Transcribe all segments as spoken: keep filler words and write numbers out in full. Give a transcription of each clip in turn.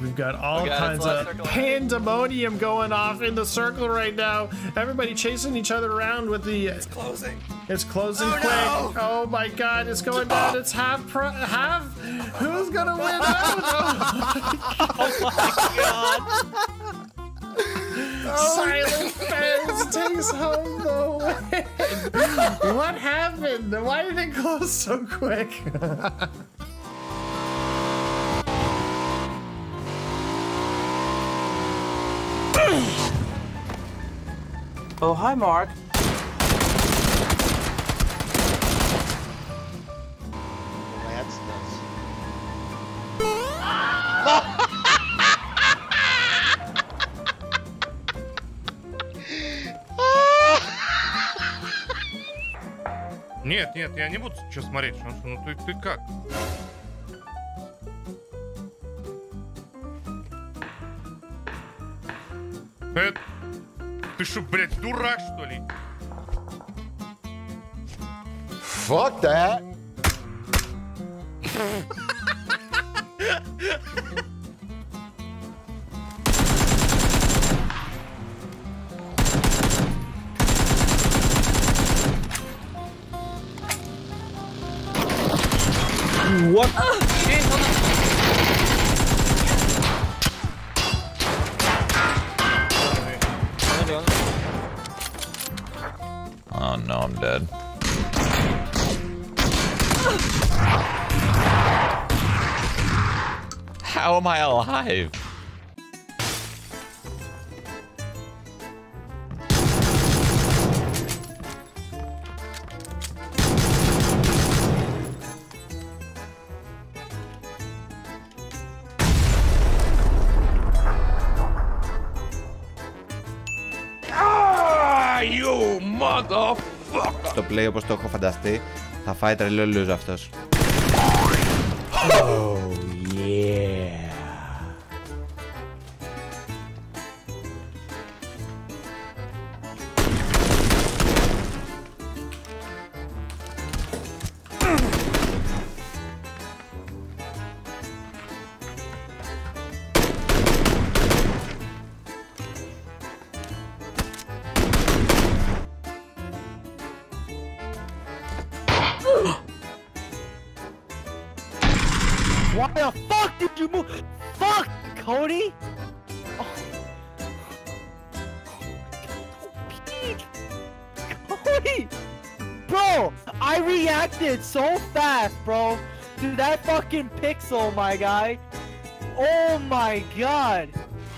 We've got all oh God, kinds of pandemonium going off in the circle right now. Everybody chasing each other around with the. It's closing. It's closing oh, quick. No. Oh my God! It's going down. It's half. Pro half. Who's gonna win out? Oh my God! Silent Fence takes home the win. What happened? Why did it close so quick? Oh, hi, Mark. That's nuts. Нет, нет, я не буду что смотреть, потому что, ну ты, ты как? Это... Ты что, блядь, дурак, что ли? Fuck that. What? Oh no, I'm dead. How am I alive? You motherfucker! Στο play όπως το έχω φανταστεί, θα φάει τρελό λούζο αυτός. Oh yeah. Why the fuck did you move? Fuck, Cody! Oh. Cody! Bro, I reacted so fast, bro, to that fucking pixel, my guy. Oh my god.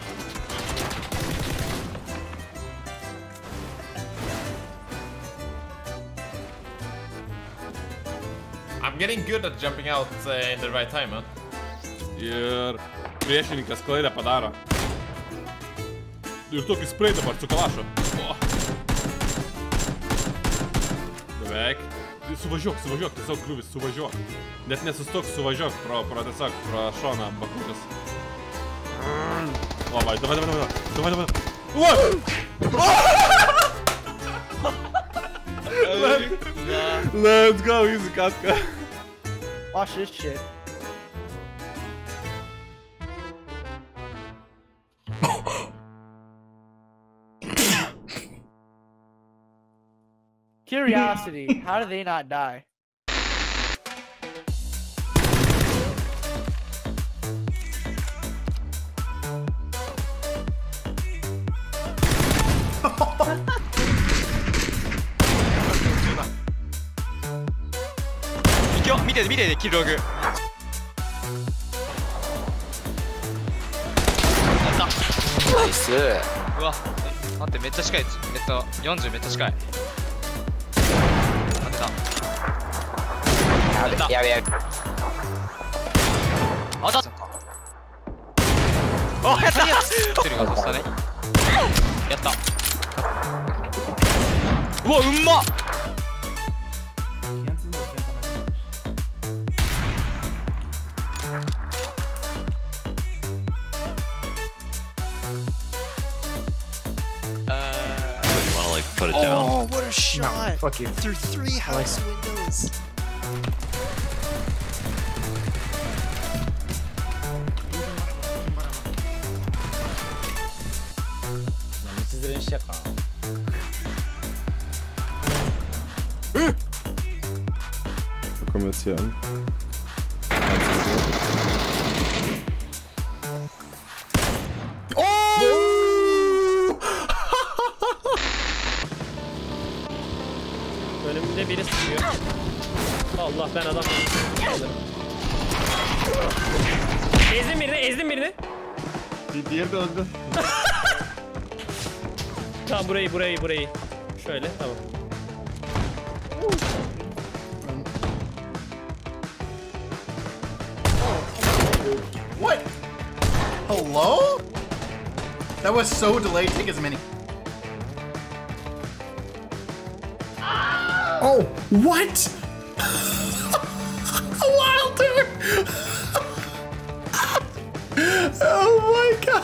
I'm getting good at jumping out uh, in the right time, man. Ir priešininkas klaidą padaro. Ir tokį spray dabar su kalašu. O. Beveik. Suvažiuok, suvažiuok, tiesiog kliuvis, suvažiuok. Net nesustok, suvažiuok pro, pro tiesiog, pro šoną bakutis. O, vai, davai, davai, davai, davai, davai. Let's, let's go, easy katka. Watch this shit. Curiosity, how do they not die? 見て見てキルログ。やった。ナイス。うわ、待ってめっちゃ近い。えっとよんじゅうめっちゃ近い。当てた。当てた。やべやべ。当たった。お、やった。テルが落としたね。やった。うわ、うんまっ。 Put it down. Oh, what a shot! No, fuck you. Through three house like windows. zręsiaka. Komerziell. Önümde biri sıkıyor. Allah ben adam alırım. Ezdim birini, ezdim birini. Bir diğeri de öldü. Tamam burayı, burayı, burayı. Şöyle, tamam. What? Hello? That was so delayed. Take as many. Oh, what? Wow, dude! Oh my god!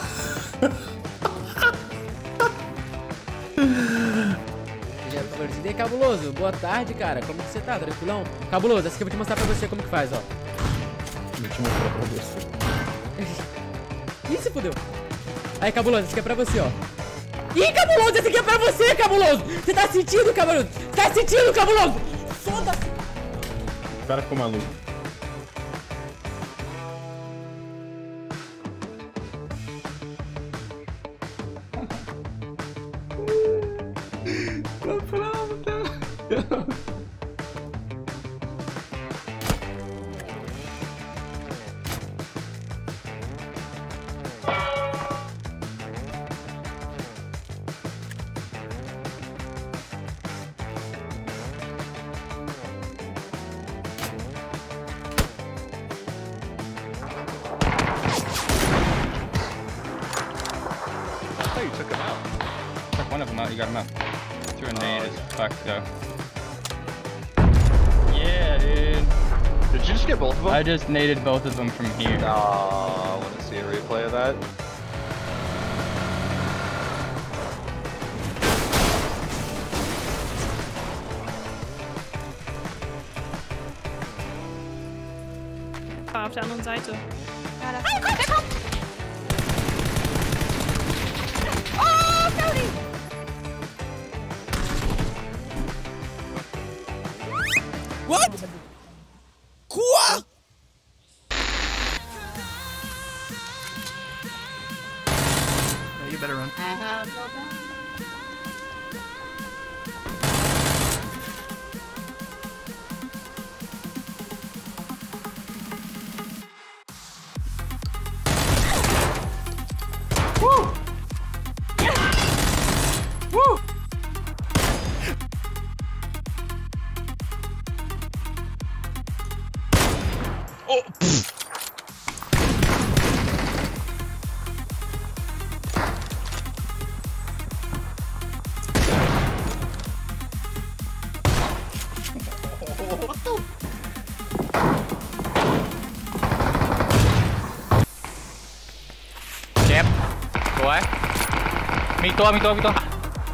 E aí, Cabuloso, boa tarde, cara. Como que você tá? Tranquilão? Cabuloso, essa aqui eu vou te mostrar pra você como que faz, ó. Vou te mostrar pra você. Ih, se fudeu. Aí, Cabuloso, essa aqui é pra você, ó. Ih, Cabuloso, essa aqui é pra você, Cabuloso! Você tá sentindo, Cabuloso? Você tá sentindo, Cabuloso? Foda-se! O cara ficou maluco. You took him out. Took one of them out, you got him out. Threw a nade as fuck though. Yeah, dude. Did you just get both of them? I just naded both of them from here. Aw, I want to see a replay of that. Auf der anderen Seite. Ja, da kommt, der kommt! Oh, Cody! What? Quoi? Yeah, you better run. Woo! Woo! Oh! เจ็บสวยมีตัวมีตัวมีตัว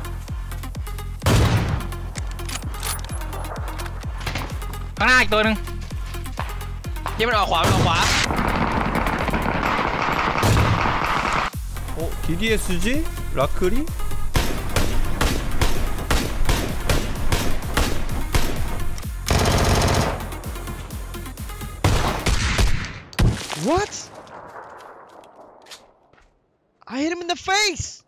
ข้างหน้าอีกตัวหนึ่งที่มันออกขวามันออกขวา 어? 디디에스지? 라크리? What? I hit him in the face!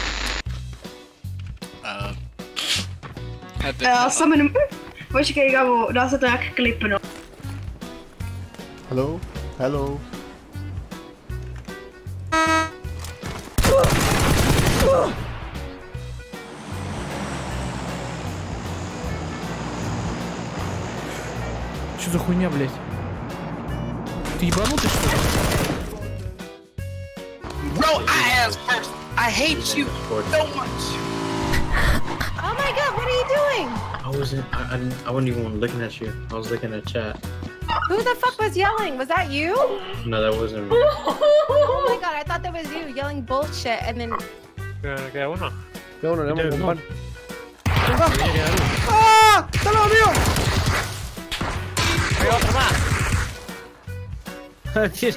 Uh, Ja, samen voice kijken we dat het eigenlijk klippen. Hello? Hello? Что за хуйня, блядь? Ты ебанутый, что ли? No, I asked first! I hate you so much! Oh my god, what are you doing? I wasn't. I, I didn't. I wasn't even looking at you. I was looking at chat. Who the fuck was yelling? Was that you? No, that wasn't me. Oh my god, I thought that was you yelling bullshit and then. ¿Qué uno? ¿Qué uno? ¿Qué uno? Compan. ¡Ah! ¡Está lo mío! Hay otro más.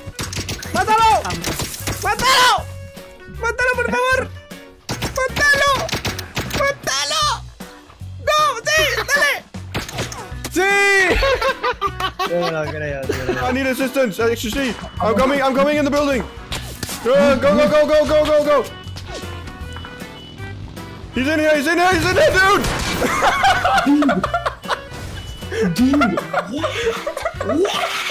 ¡Mátalo! ¡Mátalo! ¡Mátalo, por favor! ¡Mátalo! I need assistance, actually. I'm coming, I'm coming in the building. Go, go, go, go, go, go, go, go. He's in here, he's in here, he's in here, dude! Dude, what? What?